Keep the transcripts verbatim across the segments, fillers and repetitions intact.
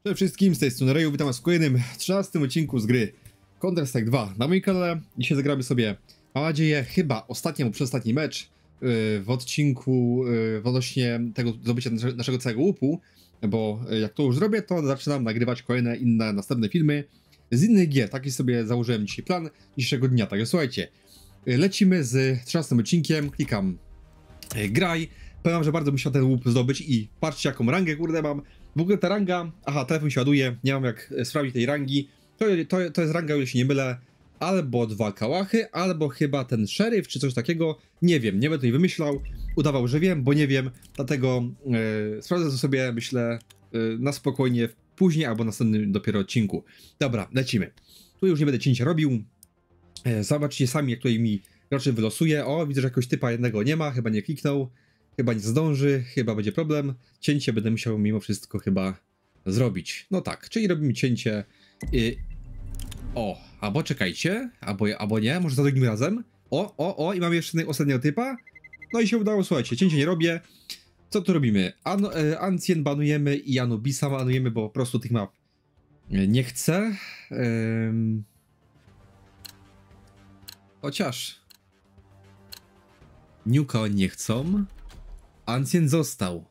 Cześć wszystkim, z tej strony Reju, witam was w kolejnym trzynastym odcinku z gry Counter-Strike dwa na moim kanale. Dzisiaj zagramy sobie, mam nadzieję, chyba ostatni albo przedostatni mecz yy, w odcinku yy, odnośnie tego zdobycia naszego całego łupu, bo yy, jak to już zrobię, to zaczynam nagrywać kolejne inne, następne filmy z innych gier. Taki sobie założyłem dzisiaj plan dzisiejszego dnia. Także słuchajcie, yy, lecimy z trzynastym odcinkiem, klikam yy, graj. Powiem wam, że bardzo bym chciał ten łup zdobyć i patrzcie, jaką rangę, kurde, mam. W ogóle ta ranga, aha, telefon się ładuje, nie mam jak sprawdzić tej rangi. To, to, to jest ranga, o ile się nie mylę, albo dwa kałachy, albo chyba ten szeryf, czy coś takiego. Nie wiem, nie będę jej wymyślał, udawał, że wiem, bo nie wiem, dlatego yy, sprawdzę to sobie, myślę, yy, na spokojnie później, albo na następnym dopiero odcinku. Dobra, lecimy. Tu już nie będę cięcia robił. Yy, zobaczcie sami, jak tutaj mi raczej wylosuje. O, widzę, że jakiegoś typa jednego nie ma, chyba nie kliknął. Chyba nie zdąży, chyba będzie problem. Cięcie będę musiał mimo wszystko chyba zrobić. No tak, czyli robimy cięcie. Yy... O, albo czekajcie, albo, albo nie, może za drugim razem. O, o, o, i mamy jeszcze ostatniego typa. No i się udało, słuchajcie, cięcie nie robię. Co tu robimy? An e, Ancien banujemy i Anubisa banujemy, bo po prostu tych map nie chcę. Ym... Chociaż... Nuka nie chcą. Ancient został.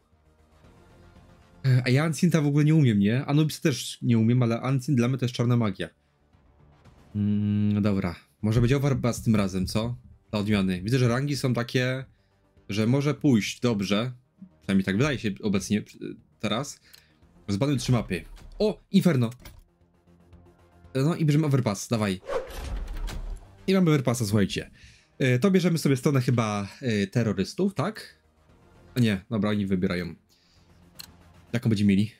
A ja Ancienta w ogóle nie umiem, nie? Anubis też nie umiem, ale Ancient dla mnie to jest czarna magia. Mm, dobra. Może będzie overpass tym razem, co? Dla odmiany. Widzę, że rangi są takie, że może pójść dobrze. Przynajmniej tak wydaje się obecnie teraz. Zbanuj trzy mapy. O! Inferno! No i bierzemy overpass, dawaj. I mamy overpassa, słuchajcie. To bierzemy sobie stronę chyba y, terrorystów, tak? Nie, dobra, oni wybierają. Jaką będziemy mieli?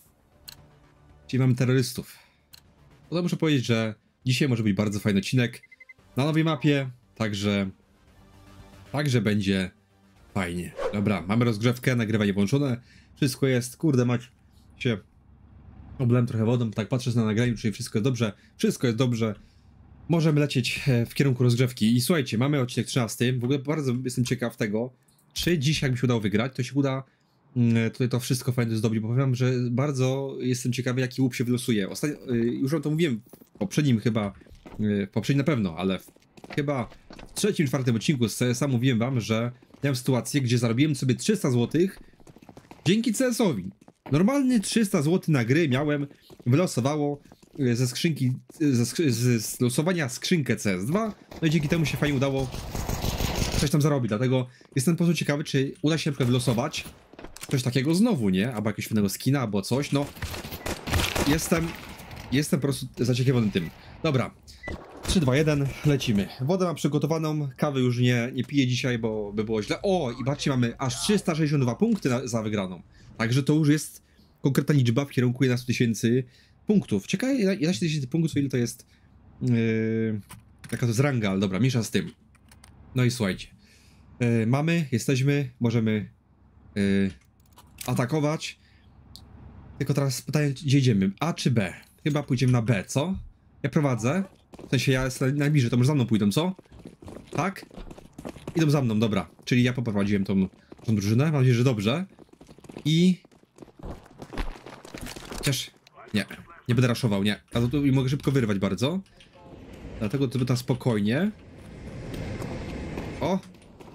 Czyli mamy terrorystów. No to muszę powiedzieć, że dzisiaj może być bardzo fajny odcinek na nowej mapie, także... Także będzie fajnie. Dobra, mamy rozgrzewkę, nagrywanie włączone. Wszystko jest, kurde mać się... Oblałem trochę wodą, tak patrzę na nagraniu, czyli wszystko jest dobrze. Wszystko jest dobrze. Możemy lecieć w kierunku rozgrzewki. I słuchajcie, mamy odcinek trzynasty. W ogóle bardzo jestem ciekaw tego, czy dzisiaj, jak mi się udało wygrać, to się uda mm, tutaj to wszystko fajnie zdobyć, bo powiem, że bardzo jestem ciekawy, jaki łup się wylosuje. Ostatnio, y, już wam to mówiłem w poprzednim chyba, y, w poprzednim na pewno, ale w, chyba w trzecim, czwartym odcinku z C S a mówiłem wam, że miałem sytuację, gdzie zarobiłem sobie trzysta złotych dzięki C S owi. Normalny trzysta złotych na gry miałem, wylosowało ze skrzynki, ze sk z, z losowania skrzynkę C S dwa, no i dzięki temu się fajnie udało coś tam zarobić, dlatego jestem po prostu ciekawy, czy uda się na przykład wylosować coś takiego znowu, nie? Albo jakiegoś fajnego skina, albo coś, no jestem, jestem po prostu zaciekawiony tym. Dobra, trzy, dwa, jeden, lecimy. Wodę mam przygotowaną, kawy już nie, nie piję dzisiaj, bo by było źle. O, i patrzcie, mamy aż trzysta sześćdziesiąt dwa punkty na, za wygraną, także to już jest konkretna liczba w kierunku jedenaście tysięcy punktów. Ciekawe, jedenaście tysięcy punktów, ile to jest yy, jaka to jest ranga, ale dobra, mniejsza z tym. No i słuchajcie, yy, mamy, jesteśmy, możemy yy, atakować. Tylko teraz pytanie, gdzie idziemy? A czy B? Chyba pójdziemy na B, co? Ja prowadzę, w sensie ja jestem najbliżej, to może za mną pójdą, co? Tak? Idą za mną, dobra, czyli ja poprowadziłem tą, tą drużynę, mam nadzieję, że dobrze. I... Chociaż... Nie, nie będę raszował, nie. A to, to mogę szybko wyrwać bardzo. Dlatego to na spokojnie. O!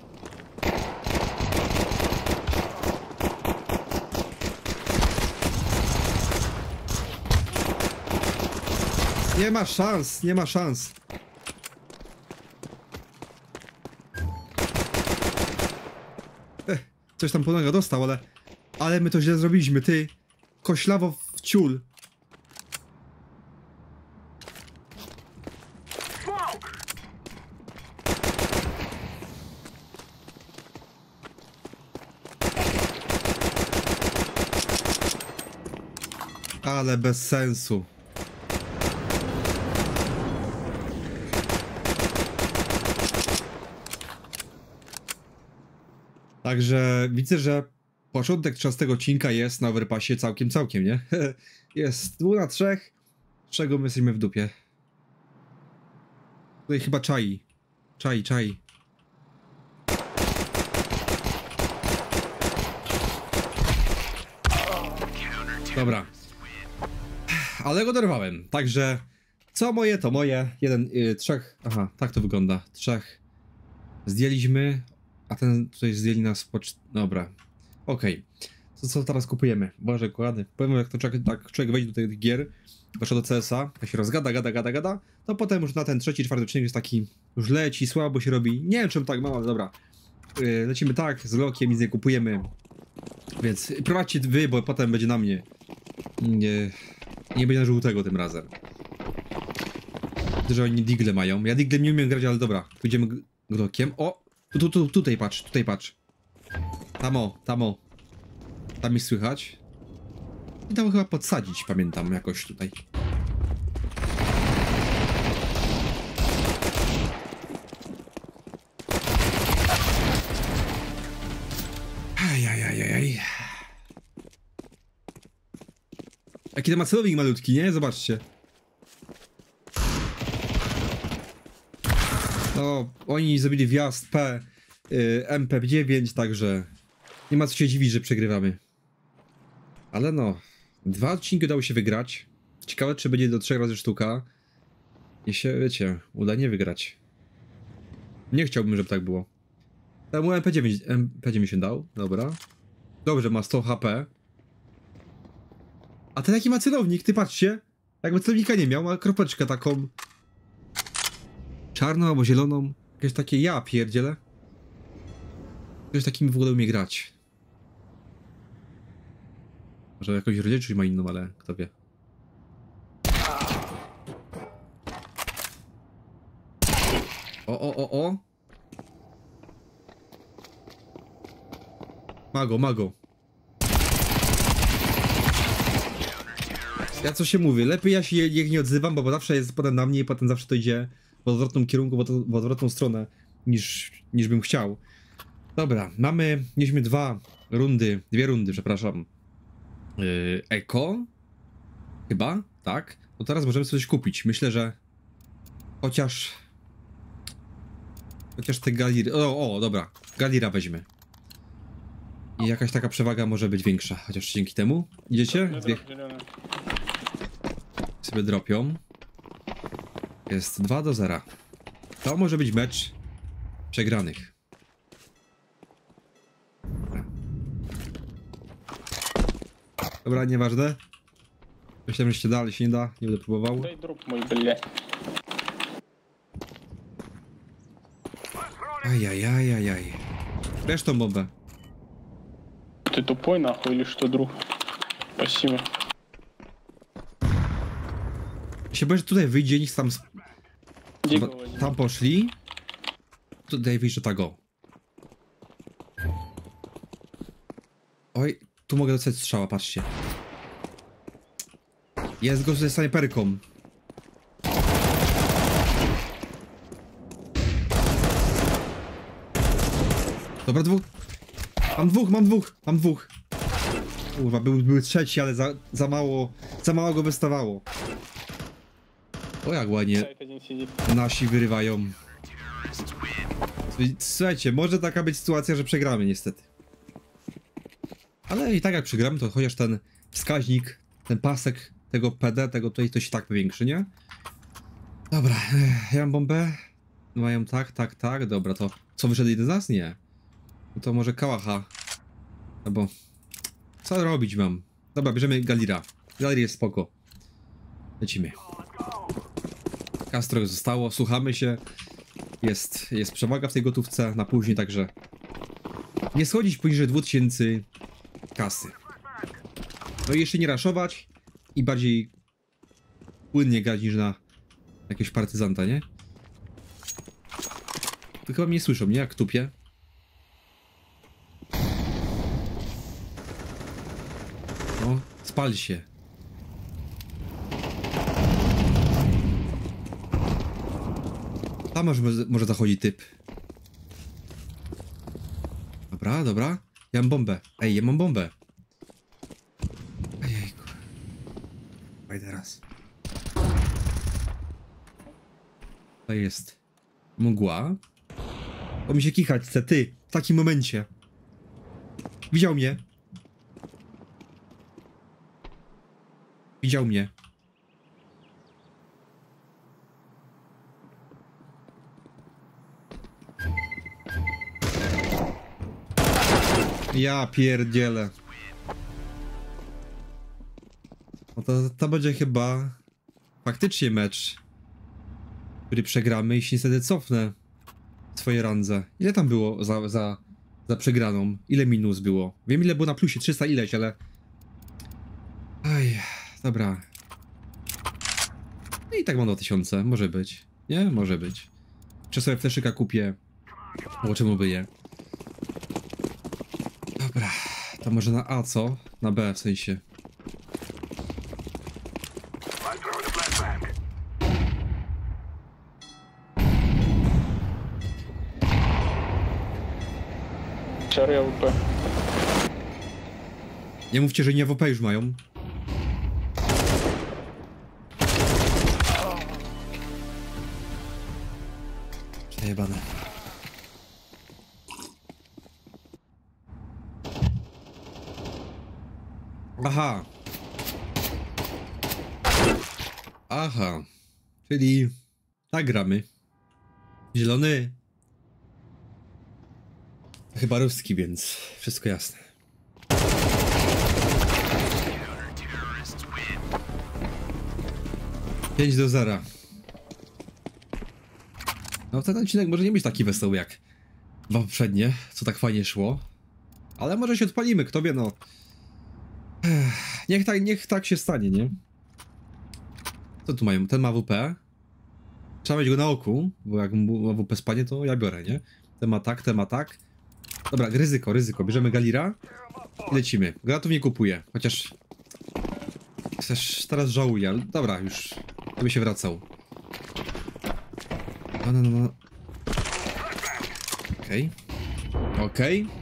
Nie ma szans, nie ma szans. Ech, coś tam ponownie dostał, ale... Ale my to źle zrobiliśmy, ty. Koślawo w ciul. Ale bez sensu. Także widzę, że początek trzynastego odcinka jest na overpassie całkiem, całkiem, nie? Jest dwóch na trzech, z czego my jesteśmy w dupie. Tutaj chyba czai. Czai, czai. Dobra. ale go dorwałem, także co moje, to moje. Jeden, yy, trzech, aha, tak to wygląda. Trzech zdjęliśmy, a ten tutaj zdjęli nas po... Dobra, okej. Okay. To co teraz kupujemy? Boże, kochany, powiem jak to człowiek, tak człowiek wejdzie do tych gier, zwłaszcza do C S a, jak się rozgada, gada, gada, gada, to potem już na ten trzeci, czwarty odcinek jest taki, już leci, słabo się robi. Nie wiem czym tak mam, ale dobra. Yy, lecimy tak, z lokiem, nic nie kupujemy. Więc prowadźcie wy, bo potem będzie na mnie. Nie, nie będzie na żółtego tym razem. Że oni digle mają. Ja digle nie umiem grać, ale dobra. Pójdziemy glokiem. O! Tu, tu, tu, tutaj patrz, tutaj patrz. Tamo, tamo. Tam mi słychać. I tam chyba podsadzić, pamiętam, jakoś tutaj. Ajajajaj. Jaki to ma celownik malutki, nie? Zobaczcie. No, oni zrobili wjazd P, y, M P dziewięć, także nie ma co się dziwić, że przegrywamy. Ale no, dwa odcinki udało się wygrać. Ciekawe, czy będzie do trzech razy sztuka. I się, wiecie, uda nie wygrać. Nie chciałbym, żeby tak było. Temu M P dziewięć, M P dziewięć się dał, dobra. Dobrze, ma sto H P. A ten jaki ma celownik, ty patrzcie. Jakby celownika nie miał, ma kropeczkę taką czarną albo zieloną. Jakieś takie, ja pierdzielę. Ktoś takim w ogóle umie grać. Może jakoś rodziców ma inną, ale kto wie. O, o, o, o. Mago, mago. Ja co się mówię, lepiej ja się niech nie odzywam, bo zawsze jest potem na mnie i potem zawsze to idzie w odwrotnym kierunku, w, od, w odwrotną stronę niż, niż bym chciał. Dobra, mamy, mieliśmy dwa rundy, dwie rundy, przepraszam. Yy, Eko? Chyba, tak? No teraz możemy sobie coś kupić. Myślę, że chociaż... Chociaż te galiry... O, o, dobra. Galira weźmy. I jakaś taka przewaga może być większa, chociaż dzięki temu. Idziecie? Dwie... Sobie dropią. Jest dwa do zera. To może być mecz przegranych. Dobra, nieważne. Myślałem, że się da, ale się nie da. Nie będę próbował. Дай дроп мой, бля. Ajajajajaj. Bierz tą bombę. Ты тупой нахуй или что, друг? Спасибо. Się boję, że tutaj wyjdzie, niech tam... Где Bo говори? tam poszli. Tutaj wyjdzie tego. Oj, tu mogę dostać strzała, patrzcie. Jest go ze snajperką. Dobra, dwóch. Mam dwóch, mam dwóch, mam dwóch. Kurwa, był, był trzeci, ale za, za mało, za mało go wystawało. O, jak ładnie Сайт один сидит. nasi wyrywają. Słuchajcie, może taka być sytuacja, że przegramy niestety. Ale i tak jak przegramy, to chociaż ten wskaźnik, ten pasek tego P D, tego tutaj to się tak powiększy, nie? Dobra, ja mam bombę. Mają tak, tak, tak, dobra, to co wyszedł jeden z nas? Nie. No to może kałacha. Albo... Co robić mam? Dobra, bierzemy Galira. Galir jest spoko. Lecimy. Castro zostało, słuchamy się. Jest, jest przewaga w tej gotówce na później, także nie schodzić poniżej dwóch tysięcy kasy. No i jeszcze nie raszować i bardziej płynnie grać niż na jakiegoś partyzanta, nie? To chyba mnie słyszą, nie? Jak tupię. No, spal się. Tam może, może zachodzi typ. Dobra, dobra. Ja mam bombę. Ej, ja mam bombę. Ejejku. Daj teraz. To jest mgła. O, mi się kichać chce, ty. W takim momencie. Widział mnie. Widział mnie. Ja pierdzielę. No to, to będzie chyba faktycznie mecz, który przegramy i się niestety cofnę w swojej randze. Ile tam było za, za, za przegraną? Ile minus było? Wiem ile było na plusie, trzysta ileś, ale... Aj, dobra. No i tak mam dwa tysiące, może być. Nie? Może być. Czy sobie fleszyka kupię? Bo czemu by je? Dobra, to może na A co? Na B w sensie. Czary A W P. Nie mówcie, że nie A W P już mają. Przejebane. Aha. Aha. Czyli tak gramy. Zielony. Chyba ruski, więc wszystko jasne. pięć do zera. No ten odcinek może nie być taki wesoły jak dwa poprzednie, co tak fajnie szło. Ale może się odpalimy, kto wie, no. Ech, niech, tak, niech tak się stanie, nie? Co tu mają? Ten ma A W P. Trzeba mieć go na oku, bo jak mu A W P spadnie, to ja biorę, nie? Ten ma tak, ten ma tak. Dobra, ryzyko, ryzyko. Bierzemy Galira i lecimy. Granatów nie kupuję, chociaż... Też teraz żałuję, ale dobra, już by się wracał. No, no, no, no. Okej. Okay. Okej. Okay.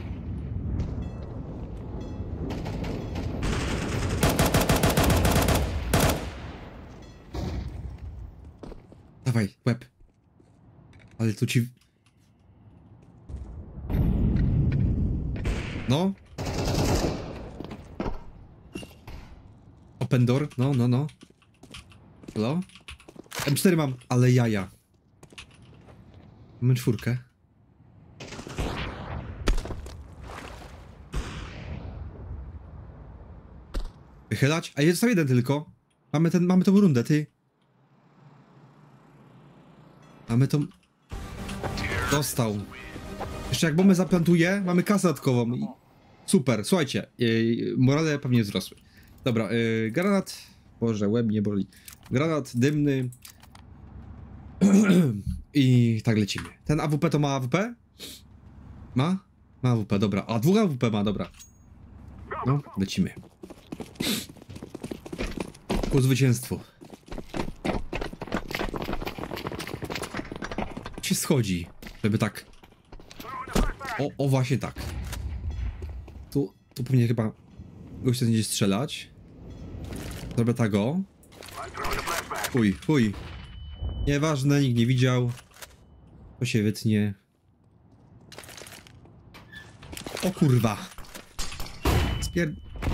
Dawaj, łeb. Ale tu ci... No. Open door, no, no, no. Hello? M cztery mam, ale jaja. Mamy czwórkę. Wychylać? A jest tam jeden tylko. Mamy ten, mamy tą rundę, ty. Mamy tą... Dostał. Jeszcze jak bombę zaplantuje, mamy kasę dodatkową. I... Super, słuchajcie. Yy, morale pewnie wzrosły. Dobra, yy, granat... Boże, łeb nie boli. Granat dymny. I tak lecimy. Ten A W P to ma A W P? Ma? Ma A W P, dobra. A dwóch A W P ma, dobra. No, lecimy. Ku zwycięstwu. Się schodzi, żeby tak... O, o właśnie tak. Tu, tu pewnie chyba gość będzie strzelać. Zrobię tak go. Fuj, fuj. Nieważne, nikt nie widział. To się wytnie. O kurwa. Spier...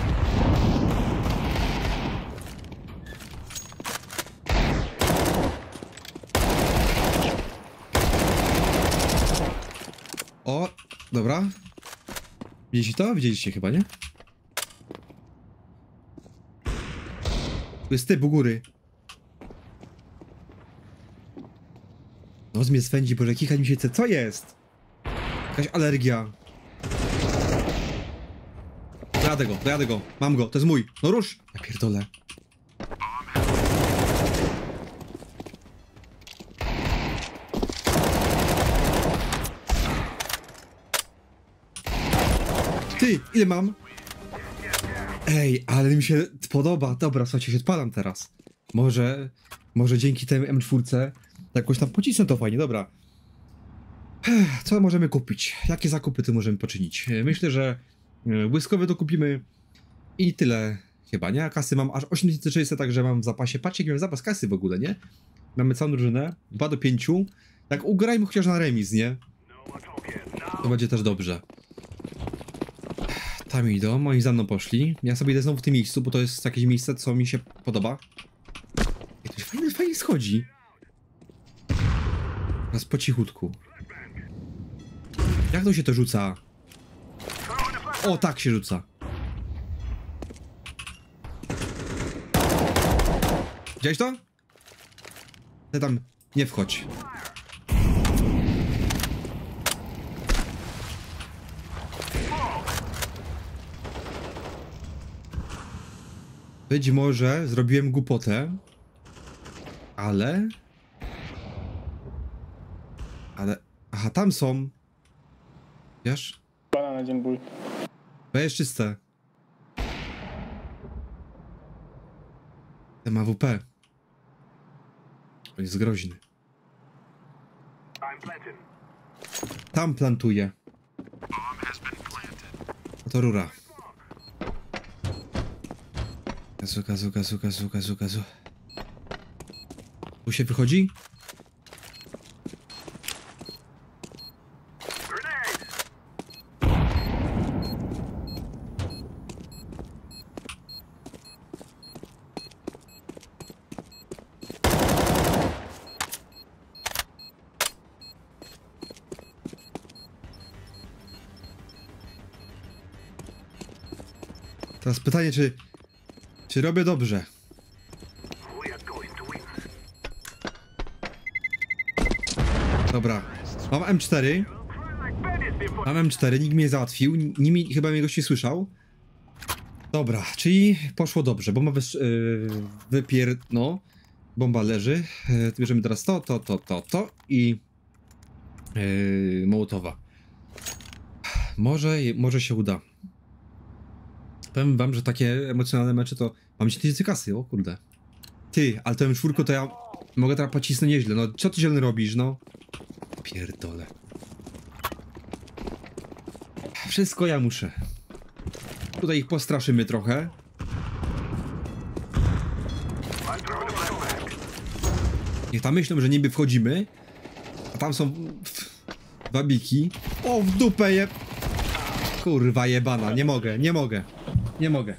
O, dobra. Widzieliście to? Widzieliście chyba, nie? Tu jest typ u góry. Nos mnie swędzi, boże, kicha mi się chce. Co jest? Jakaś alergia. Dojadę go, dojadę go. Mam go, to jest mój. No rusz. Ja pierdolę. Ty, ile mam? Ej, ale mi się podoba. Dobra, słuchajcie, się odpalam teraz. Może, może dzięki tej M cztery jakoś tam pocisnę to fajnie, dobra. Co możemy kupić? Jakie zakupy tu możemy poczynić? Myślę, że błyskowy to kupimy i tyle chyba, nie? A kasy mam aż osiem tysięcy sześćset, także mam w zapasie. Patrzcie, jaki mam zapas kasy w ogóle, nie? Mamy całą drużynę, dwa do pięciu. Tak ugrajmy chociaż na remis, nie? To będzie też dobrze. Tam idą, oni za mną poszli. Ja sobie idę znowu w tym miejscu, bo to jest jakieś miejsce, co mi się podoba. I to fajnie, fajnie schodzi. Teraz po cichutku. Jak to się to rzuca? O, tak się rzuca. Widziałeś to? Ty tam nie wchodź. Być może zrobiłem głupotę, ale... Ale... Aha, tam są. Wiesz? Банан один будет. To jest czyste. Ten ma A W P. On jest groźny. Tam plantuje. To rura. Gazu, gazu, gazu, gazu, gazu, gazu. Tu się wychodzi? Teraz pytanie, czy... Czy robię dobrze? Dobra. Mam M cztery. Mam M cztery, nikt mnie nie załatwił. Nimi chyba mnie goś nie słyszał. Dobra, czyli poszło dobrze. Bomba wy... Yy, wypier... No. Bomba leży. Yy, bierzemy teraz to, to, to, to, to i... Yy, Mołotowa. Może, może się uda. Powiem wam, że takie emocjonalne mecze to... Mam dziesięć tysięcy kasy, o kurde. Ty, ale to M cztery to ja... Mogę teraz pocisnąć nieźle, no co ty zielony robisz, no? Pierdolę. Wszystko ja muszę. Tutaj ich postraszymy trochę. Niech tam myślą, że niby wchodzimy. A tam są... Babiki. O, w dupę je... Kurwa jebana, nie mogę, nie mogę. Nie mogę.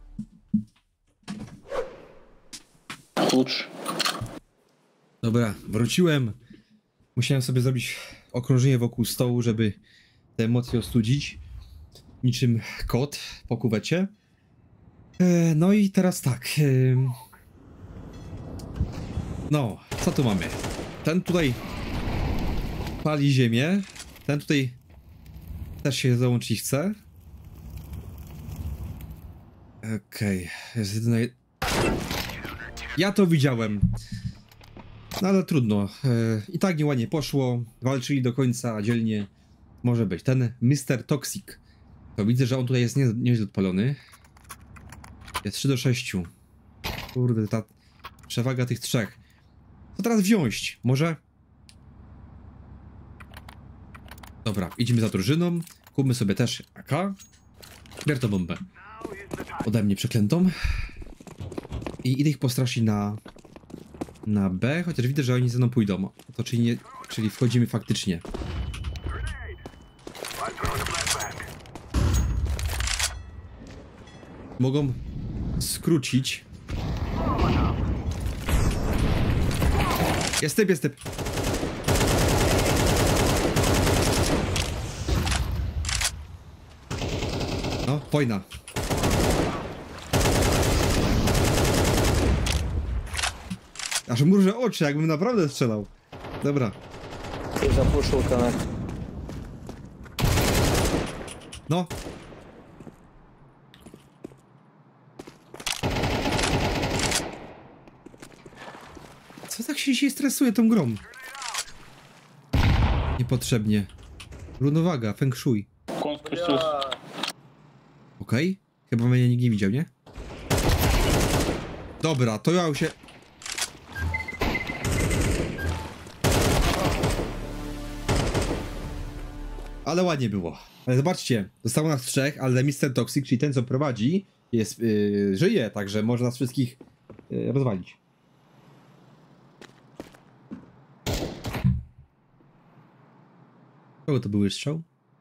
Лучше. Dobra, wróciłem. Musiałem sobie zrobić okrążenie wokół stołu, żeby te emocje ostudzić. Niczym kot po kuwecie. E, no i teraz tak. E, no, co tu mamy? Ten tutaj pali ziemię. Ten tutaj też się załączyć chce. Okej, okay. Jest jedyna... Ja to widziałem. No ale trudno. E, I tak nieładnie poszło. Walczyli do końca dzielnie. Może być. Ten mister Toxic. To widzę, że on tutaj jest nie, nieźle odpalony. Jest trzy do sześciu. Kurde, ta przewaga tych trzech. Co teraz wziąć? Może... Dobra, idziemy za drużyną. Kupmy sobie też A K. Bier to bombę. Ode mnie przeklętą. I idę ich postraszyć na... Na B, chociaż widzę, że oni ze mną pójdą. To czyli nie... Czyli wchodzimy faktycznie. Mogą skrócić. Jest typ, jest typ. No, wojna. Aż mrużę oczy, jakbym naprawdę strzelał. Dobra. Zapuszył kanał. No. Co tak się dzisiaj stresuje tą grą? Niepotrzebnie. Równowaga, feng shui. Кон спустился. Okej. Okay. Chyba mnie nikt nie widział, nie? Dobra, to ja się... Ale ładnie było. Ale zobaczcie, zostało nas trzech, ale mister Toxic, czyli ten co prowadzi, jest, yy, żyje, także może nas wszystkich yy, rozwalić. Kogo to był strzał?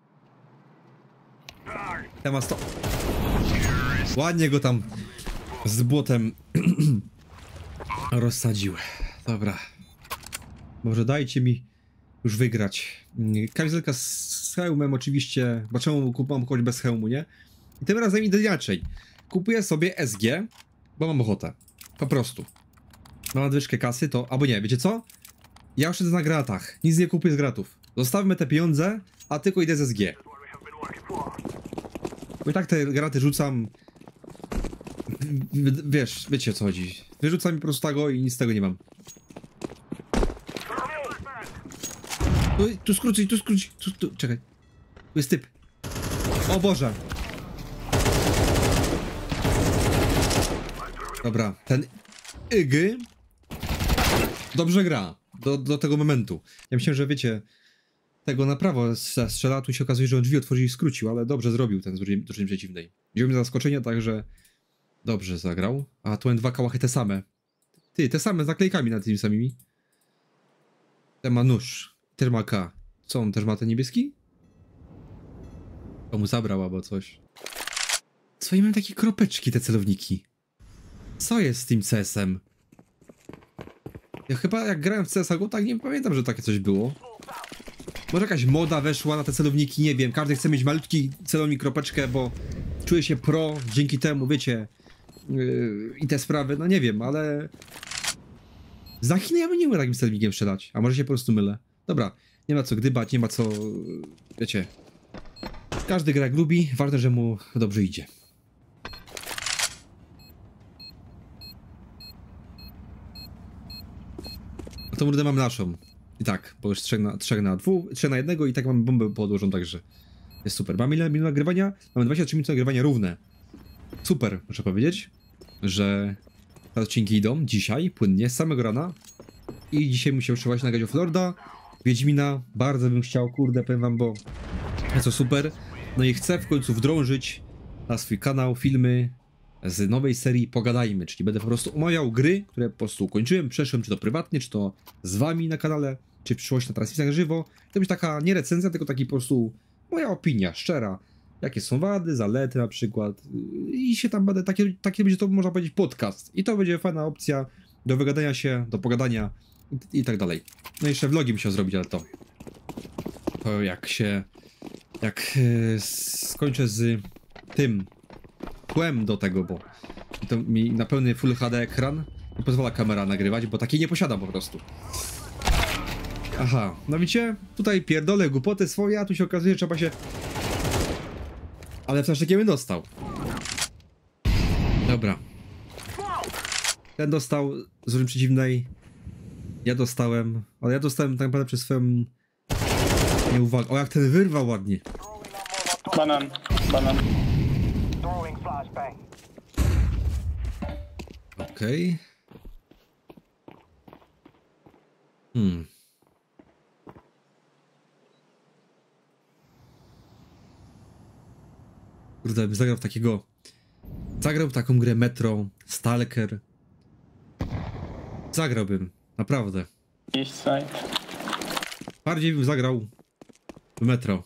Temat to... Ładnie go tam z błotem rozsadził. Dobra. Może dajcie mi już wygrać. Kamizelka z hełmem oczywiście, bo czemu mam kogoś bez hełmu, nie? I tym razem idę inaczej. Kupuję sobie S G, bo mam ochotę. Po prostu. Mam nadwyżkę kasy, to... Albo nie, wiecie co? Ja już siedzę na gratach. Nic nie kupuję z gratów. Zostawmy te pieniądze, a tylko idę z S G. Bo i tak te graty rzucam... W, wiesz, wiecie o co chodzi. Wyrzucam mi po prostu tego i nic z tego nie mam. Tu, tu skrócić, tu skrócić, tu, tu, czekaj. Tu jest typ. O Boże. Dobra, ten Ig dobrze gra do, do tego momentu. Ja myślałem, że wiecie, tego na prawo strzela, tu się okazuje, że on drzwi otworzył i skrócił, ale dobrze zrobił ten z drużyny przeciwnej. Wziął mi zaskoczenia, także dobrze zagrał. A tu dwa kałachy te same. Ty, te same z naklejkami nad tymi samymi. Ten ma nóż, też ma K. Co, on też ma ten niebieski? Komu zabrał albo coś. Co, ja mam takie kropeczki, te celowniki. Co jest z tym C S-em? Ja chyba jak grałem w C S a, tak nie pamiętam, że takie coś było. Może jakaś moda weszła na te celowniki, nie wiem. Każdy chce mieć malutki celownik, kropeczkę, bo czuje się pro dzięki temu, wiecie. Yy, I te sprawy, no nie wiem, ale... Za Chiny ja bym nie mógł takim celownikiem strzelać. A może się po prostu mylę. Dobra, nie ma co gdybać, nie ma co... Wiecie. Każdy gra jak lubi, ważne, że mu dobrze idzie. A tą rudę mam naszą. I tak, bo już trzech na, trzech na dwóch, trzech na jednego i tak mamy bombę podłożoną, także jest super. Mamy ile minut nagrywania? Mamy dwadzieścia trzy minuty nagrywania równe. Super, muszę powiedzieć, że te odcinki idą dzisiaj, płynnie, z samego rana. I dzisiaj musiał trzymać na Gadzie Florida, Wiedźmina, bardzo bym chciał, kurde, powiem wam, bo jest to super. No i chcę w końcu wdrążyć na swój kanał filmy z nowej serii Pogadajmy, czyli będę po prostu omawiał gry, które po prostu ukończyłem, przeszłem, czy to prywatnie, czy to z wami na kanale, czy w przyszłości na transmisjach żywo. To będzie taka nie recenzja, tylko taki po prostu moja opinia, szczera. Jakie są wady, zalety na przykład. I się tam będę, takie, takie będzie to, można powiedzieć, podcast. I to będzie fajna opcja do wygadania się, do pogadania i, i tak dalej. No i jeszcze vlogi musiał zrobić, ale to... To jak się... Jak yy, skończę z tym tłem do tego, bo to mi na pełny Full H D ekran nie pozwala kamera nagrywać, bo takiej nie posiadam po prostu. Aha, no widzicie? Tutaj pierdolę głupoty swoje, a tu się okazuje, że trzeba się... Ale w takiego dostał. Dobra. Ten dostał z różny przeciwnej. Ja dostałem, ale ja dostałem tak naprawdę przez swoją nieuwagę. O, jak ten wyrwał ładnie. Banan, banan. Okej. Okay. Hmm. Kurde, bym zagrał w takiego... Zagrał w taką grę Metro, Stalker. Zagrałbym, naprawdę. East side. Bardziej bym zagrał w Metro.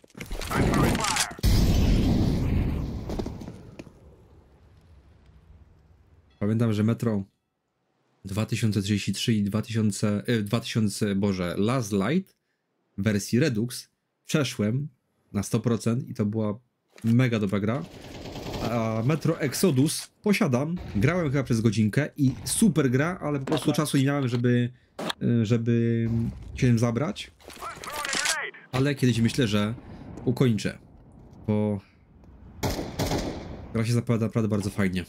Pamiętam, że Metro dwa tysiące trzydzieści trzy i dwa tysiące, e, dwa tysiące, Boże, Last Light w wersji Redux przeszłem na sto procent i to była mega dobra gra. A Metro Exodus posiadam, grałem chyba przez godzinkę i super gra, ale po prostu czasu nie miałem, żeby, żeby się tym zabrać. Ale kiedyś myślę, że ukończę, bo gra się zapowiada naprawdę bardzo fajnie.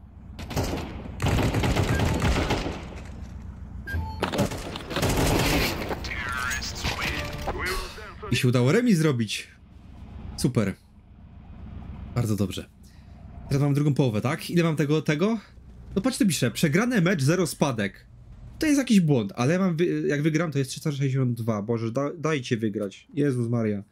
I się udało remis zrobić. Super. Bardzo dobrze. Teraz mam drugą połowę, tak? Ile mam tego, tego? No patrz, to piszę. Przegrany mecz, zero spadek. To jest jakiś błąd, ale ja mam, wy jak wygram, to jest trzysta sześćdziesiąt dwa. Boże, da dajcie wygrać. Jezus Maria.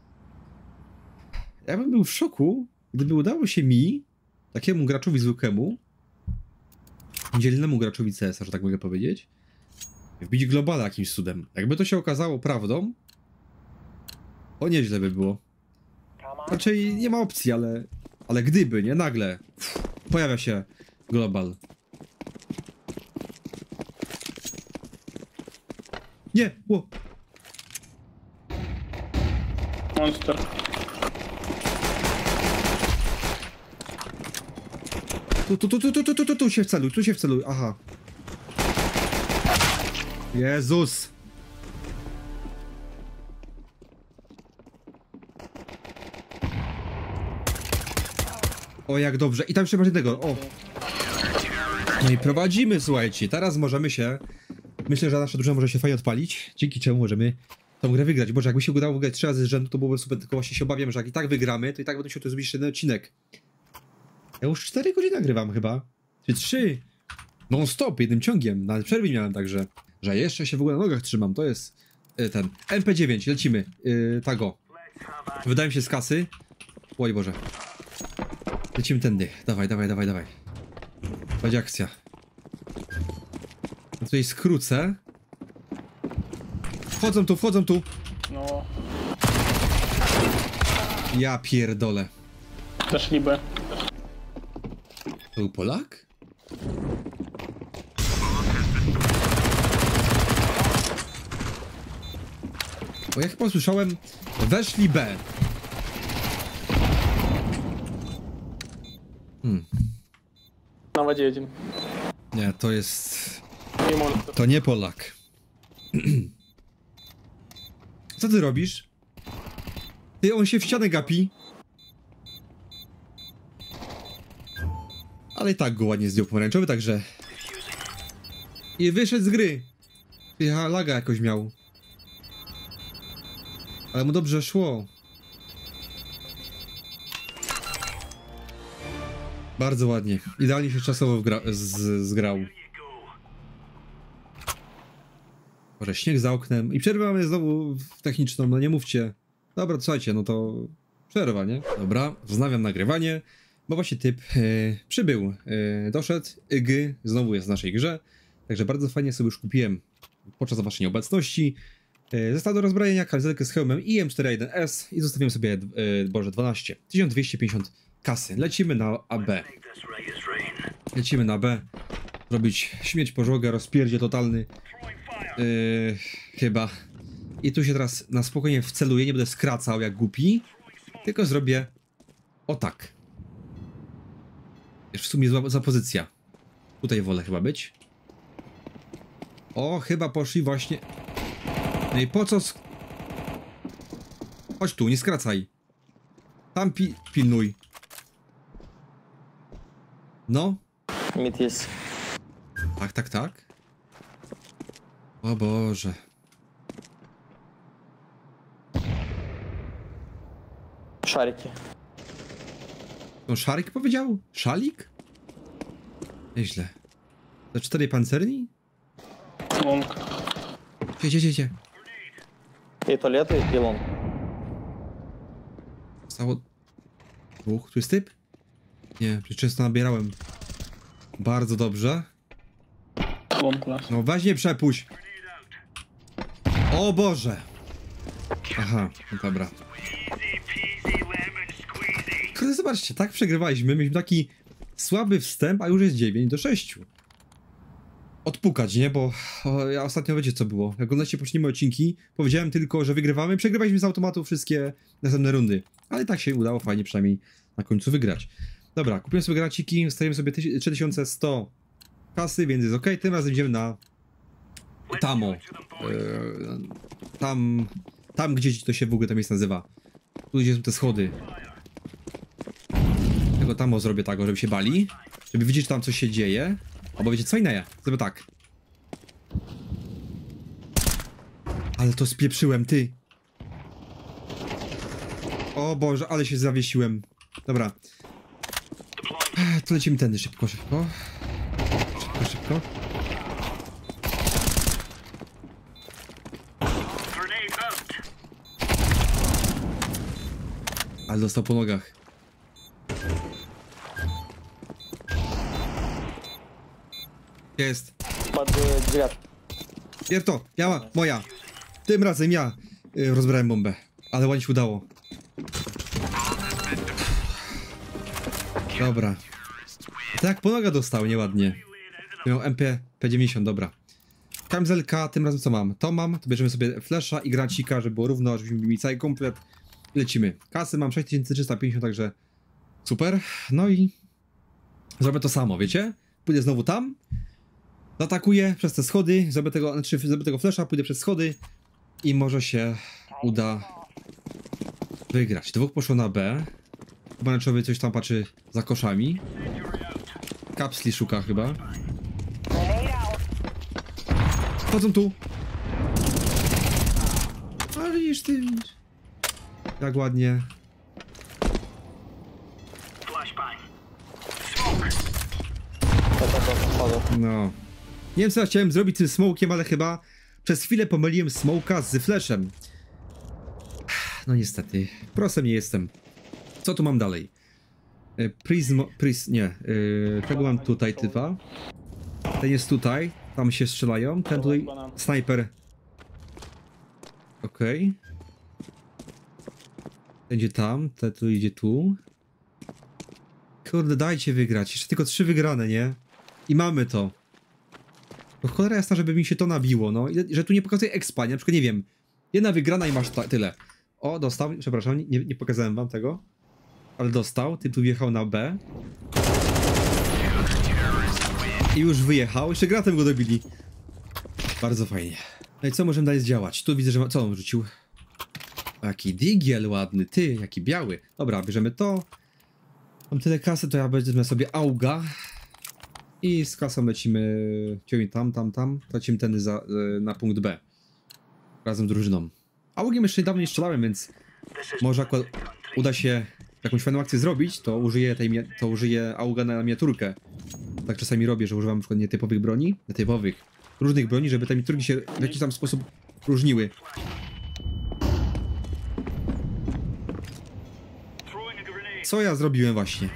Ja bym był w szoku, gdyby udało się mi, takiemu graczowi zwykłemu, dzielnemu graczowi C S a, że tak mogę powiedzieć, wbić globala jakimś cudem. Jakby to się okazało prawdą, to nieźle by było. Raczej nie ma opcji, ale... Ale gdyby, nie? Nagle uff, pojawia się global. Nie! Ło. Monster. Tu, tu, tu, tu, tu, tu, tu, tu, tu się wceluj, tu się wceluj, aha. Jezus! O, jak dobrze. I tam jeszcze masz tego, o. No i prowadzimy, słuchajcie. Teraz możemy się... Myślę, że nasza drużyna może się fajnie odpalić, dzięki czemu możemy tą grę wygrać. Boże, jakby się udało wygrać trzy razy z rzędu, to byłoby super, tylko właśnie się obawiam, że jak i tak wygramy, to i tak będę musiał tu zrobić jeszcze jeden odcinek. Ja już cztery godziny nagrywam chyba. Czy trzy. Non stop, jednym ciągiem. Nawet przerwy miałem, także... Że jeszcze się w ogóle na nogach trzymam, to jest y, ten. M P dziewięć, lecimy. Yy, tago. Wydaje mi się z kasy. Oj Boże. Lecimy tędy. Dawaj, dawaj, dawaj, dawaj. Będzie akcja. Ja tutaj skrócę. Wchodzą tu, wchodzą tu. No, Ja pierdolę. też niby. To był Polak? Bo ja chyba usłyszałem, weszli B. Hmm. На воде один. Nie, to jest... И монстр. To nie Polak. Co ty robisz? Ty, on się w ścianę gapi. Ale i tak go ładnie zdjął pomarańczowy, także... I wyszedł z gry. Ja laga jakoś miał. Ale mu dobrze szło. Bardzo ładnie. Idealnie się czasowo wgra z zgrał. Może śnieg za oknem. I przerwę mamy znowu techniczną, no nie mówcie. Dobra, to słuchajcie, no to przerwa, nie? Dobra, wznawiam nagrywanie, bo właśnie typ e, przybył, e, doszedł, I G znowu jest w naszej grze. Także bardzo fajnie sobie już kupiłem podczas waszej nieobecności. E, zestaw do rozbrojenia, kamizelkę z hełmem i M cztery jeden S i zostawiłem sobie, e, Boże, dwanaście. tysiąc dwieście pięćdziesiąt kasy. Lecimy na A B. Lecimy na B. Robić śmieć pożogę, rozpierdzie totalny. Yy, chyba. I tu się teraz na spokojnie wceluję, nie będę skracał jak głupi, tylko zrobię o tak. Wiesz, w sumie zła, zła pozycja. Tutaj wolę chyba być. O, chyba poszli właśnie. No i po co sk... Chodź tu, nie skracaj. Tam pi pilnuj. No. Мид есть. Tak, tak, tak. O Boże. Шарики. To szarik powiedział? Szalik? Nieźle. To cztery pancerni? Лонг. Gdzie, gdzie, gdzie? И туалеты, и лонг. Zostało... Dwóch. Tu jest typ? Nie, przecież często nabierałem. Bardzo dobrze. Лонг лаз. No weź nie przepuść. O Boże. Aha, no dobra. Kurde, zobaczcie, tak przegrywaliśmy. Mieliśmy taki słaby wstęp, a już jest dziewięć do sześciu. Odpukać, nie? Bo o, ja ostatnio wiecie co było. Jak oglądacie poprzednie odcinki, powiedziałem tylko, że wygrywamy. Przegrywaliśmy z automatu wszystkie następne rundy. Ale tak się udało fajnie przynajmniej na końcu wygrać. Dobra, kupiłem sobie graciki, zostawiłem sobie trzy tysiące sto kasy, więc jest ok. Tym razem idziemy na Tamo. Eee, tam, tam gdzieś to się w ogóle to miejsce nazywa. Tu gdzie są te schody. Tego Tamo zrobię tak, żeby się bali. Żeby widzieć, że tam coś się dzieje. Albo wiecie co innego. Zrobię tak. Ale to spieprzyłem, ty. O Boże, ale się zawiesiłem. Dobra. To lecimy tędy szybko, szybko. Szybko, szybko. Ale dostał po nogach. Jest. Под э, дверь. Pier to, ja, moja. Tym razem ja y, rozbrałem bombę. Ale ładnie się udało. Dobra. Tak, po noga dostał, nieładnie. Miał M P dziewięćdziesiąt, dobra. Kamizelka, tym razem co mam? To mam, to bierzemy sobie flasha i gracika, żeby było równo, żebyśmy mieli cały komplet. lecimy. Kasy mam sześć tysięcy trzysta pięćdziesiąt, także super. No i zrobię to samo, wiecie? Pójdę znowu tam, zaatakuję przez te schody, zrobię tego, znaczy zrobię tego flasha, pójdę przez schody i może się uda wygrać. Dwóch poszło na B. Pomarańczowy coś tam patrzy za koszami. Kapsli szuka chyba. Wchodzą tu. A widzisz ty. Jak ładnie. No. Nie wiem co ja chciałem zrobić tym smokiem, ale chyba przez chwilę pomyliłem smoka z flashem. No niestety. Prosem nie jestem. Co tu mam dalej? Prism... Prism... nie. Yy, tego mam tutaj typa. Ten jest tutaj. Tam się strzelają. Ten tutaj... Snajper. Okej. Okay. Ten idzie tam. Ten tu idzie tu. Kurde, dajcie wygrać. Jeszcze tylko trzy wygrane, nie? I mamy to. Bo cholera jasna, żeby mi się to nabiło, no. I że tu nie pokazuje expa, nie? Na przykład, nie wiem. Jedna wygrana i masz tyle. O, dostał. Przepraszam, nie, nie pokazałem wam tego. Ale dostał. Typ tu wjechał na B. I już wyjechał. Jeszcze gratem go dobili. Bardzo fajnie. No i co możemy dalej zdziałać? Tu widzę, że ma... Co on rzucił? Jaki digiel ładny. Ty, jaki biały. Dobra, bierzemy to. Mam tyle kasy, to ja wezmę sobie auga. I z kasą lecimy... Ciągnij tam, tam, tam. Lecimy ten za, na punkt B. Razem z drużyną. Augiem jeszcze niedawno nie strzelałem, więc... Może akurat uda się jakąś fajną akcję zrobić, to użyję tej, to użyję auga na miniaturkę. Tak czasami robię, że używam na przykład nietypowych broni, nietypowych, różnych broni, żeby te miniaturki się w jakiś tam sposób różniły. Co ja zrobiłem właśnie?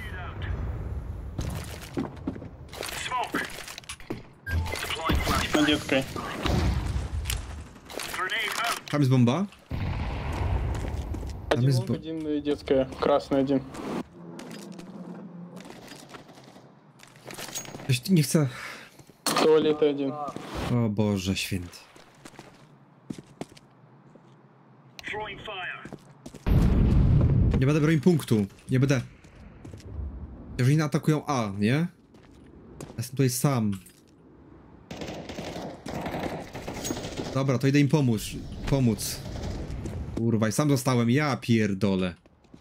Na dzieckiej. Tam jest bomba. Там Один есть лонг, бо- один и детская. Красный один. Coś nie chcę... Туалет один. O Boże święty. Nie będę bronił punktu. Nie będę. Jeżeli nie atakują A, nie? Ja jestem tutaj sam. Dobra, to idę im pomóc. Pomóc. Kurwa, i sam zostałem. Ja pierdolę.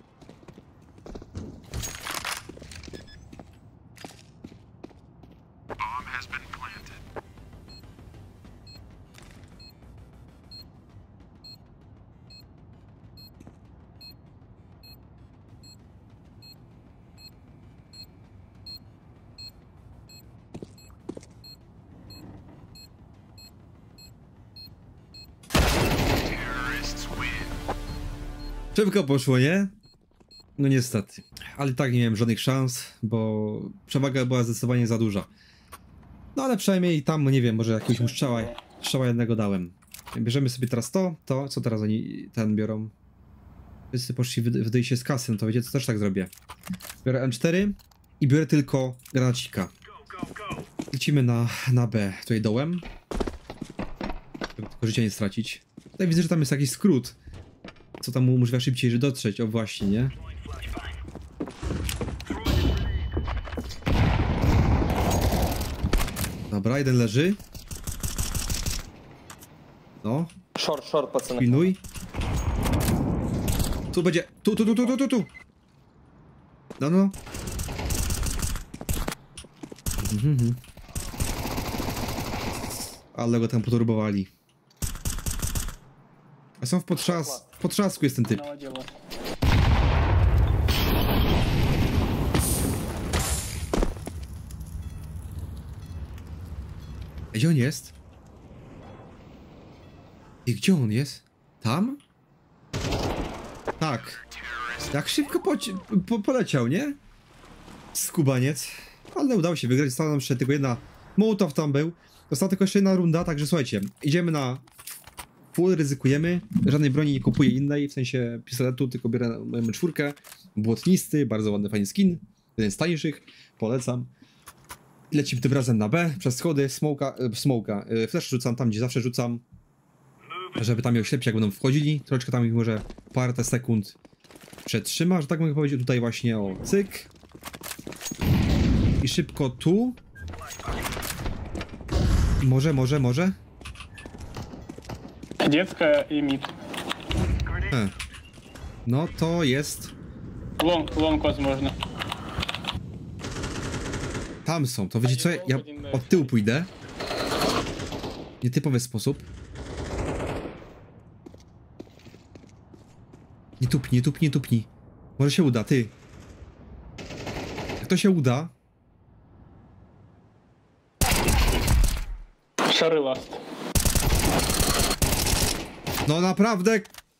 Szybko poszło, nie? No niestety. Ale tak nie miałem żadnych szans, bo przewaga była zdecydowanie za duża. No ale przynajmniej tam, nie wiem, może jakiegoś mu strzała, strzała jednego dałem. Bierzemy sobie teraz to, to, co teraz oni ten biorą. Wszyscy poszli wydaje się z kasy, no to wiecie, co też tak zrobię. Biorę M cztery i biorę tylko granacika. Lecimy na, na B, tutaj dołem. Żeby tylko życia nie stracić. Tutaj widzę, że tam jest jakiś skrót. Co tam umożliwia szybciej dotrzeć, o właśnie, nie? Dobra, jeden leży. No. Шорт, шорт, пацаны. Pilnuj. Tu będzie. Tu, tu, tu, tu, tu, tu, tu. No, no. Mhm. Ale go tam poturbowali. A są w potrzas... w potrzasku jest ten typ. Наводила. Gdzie on jest? I gdzie on jest? Tam? Tak. Jak szybko poci- po poleciał, nie? Skubaniec. Ale udało się wygrać. Została nam jeszcze tylko jedna. Mołotow tam był. Została tylko jeszcze jedna runda, także słuchajcie. Idziemy na full, ryzykujemy. Żadnej broni nie kupuję innej, w sensie pistoletu, tylko biorę M cztery. Błotnisty, bardzo ładny, fajny skin. Jeden z tańszych. Polecam. Lecimy tym razem na B, przez schody, smoka, e, smoka. E, flash rzucam tam, gdzie zawsze rzucam. żeby tam miał ślepcie, jak będą wchodzili. Troszeczkę tam ich może parę sekund przetrzyma, że tak mogę powiedzieć. Tutaj właśnie o cyk. I szybko tu. Może, może, może. Детская и мид. E. No to jest. Лонг, лонг возможно. Tam są, to wiecie co? Ja od tyłu pójdę. Nietypowy sposób. Nie tupnij, nie tupnij, nie tupnij. Może się uda, ty. Jak to się uda? Шары ласт. No naprawdę.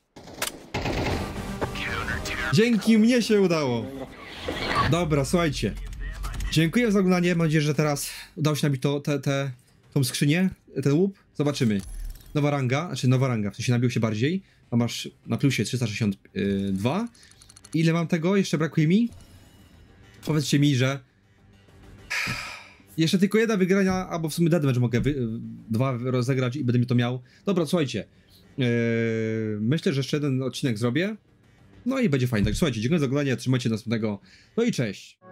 Dzięki mnie się udało. Dobra, słuchajcie. Dziękuję za oglądanie. Mam nadzieję, że teraz udało się nabić to, te, te, tą skrzynię, ten łup. Zobaczymy. Nowa ranga, znaczy nowa ranga, w sensie nabił się bardziej. A masz na plusie trzysta sześćdziesiąt dwa. Ile mam tego? Jeszcze brakuje mi? Powiedzcie mi, że jeszcze tylko jedna wygrania, albo w sumie deathmatch mogę wy, dwa rozegrać i będę mi to miał. Dobra, słuchajcie. Yy, myślę, że jeszcze jeden odcinek zrobię. No i będzie fajnie. Tak, słuchajcie, dziękuję za oglądanie, trzymajcie do następnego. No i cześć.